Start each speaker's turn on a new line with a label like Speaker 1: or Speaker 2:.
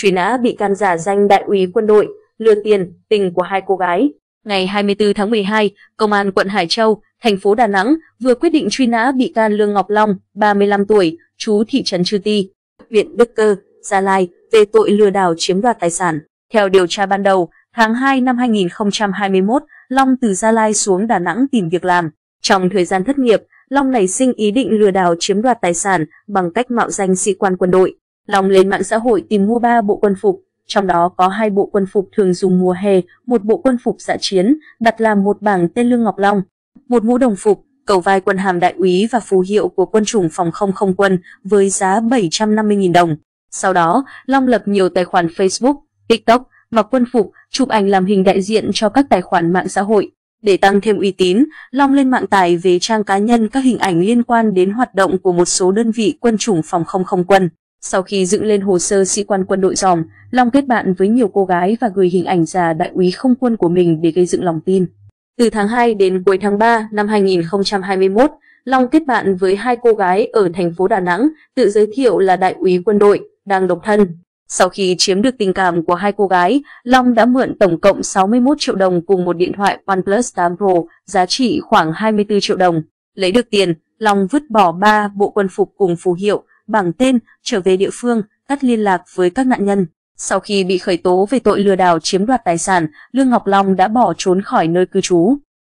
Speaker 1: truy nã bị can giả danh đại úy quân đội, lừa tiền, tình của hai cô gái. Ngày 24 tháng 12, Công an quận Hải Châu, thành phố Đà Nẵng vừa quyết định truy nã bị can Lương Ngọc Long, 35 tuổi, trú thị trấn Chư Ti, huyện Đức Cơ, Gia Lai, về tội lừa đảo chiếm đoạt tài sản. Theo điều tra ban đầu, tháng 2 năm 2021, Long từ Gia Lai xuống Đà Nẵng tìm việc làm. Trong thời gian thất nghiệp, Long nảy sinh ý định lừa đảo chiếm đoạt tài sản bằng cách mạo danh sĩ quan quân đội. Long lên mạng xã hội tìm mua 3 bộ quân phục, trong đó có 2 bộ quân phục thường dùng mùa hè, một bộ quân phục dã chiến, đặt làm một bảng tên Lương Ngọc Long, một mũ đồng phục, cầu vai quân hàm đại úy và phù hiệu của quân chủng phòng không không quân với giá 750.000 đồng. Sau đó, Long lập nhiều tài khoản Facebook, TikTok, mặc quân phục, chụp ảnh làm hình đại diện cho các tài khoản mạng xã hội. Để tăng thêm uy tín, Long lên mạng tải về trang cá nhân các hình ảnh liên quan đến hoạt động của một số đơn vị quân chủng phòng không không quân. Sau khi dựng lên hồ sơ sĩ quan quân đội giòm, Long kết bạn với nhiều cô gái và gửi hình ảnh giả đại úy không quân của mình để gây dựng lòng tin. Từ tháng 2 đến cuối tháng 3 năm 2021, Long kết bạn với 2 cô gái ở thành phố Đà Nẵng, tự giới thiệu là đại úy quân đội, đang độc thân. Sau khi chiếm được tình cảm của 2 cô gái, Long đã mượn tổng cộng 61 triệu đồng cùng một điện thoại OnePlus 8 Pro giá trị khoảng 24 triệu đồng. Lấy được tiền, Long vứt bỏ 3 bộ quân phục cùng phù hiệu, bảng tên, trở về địa phương, cắt liên lạc với các nạn nhân. Sau khi bị khởi tố về tội lừa đảo chiếm đoạt tài sản, Lương Ngọc Long đã bỏ trốn khỏi nơi cư trú.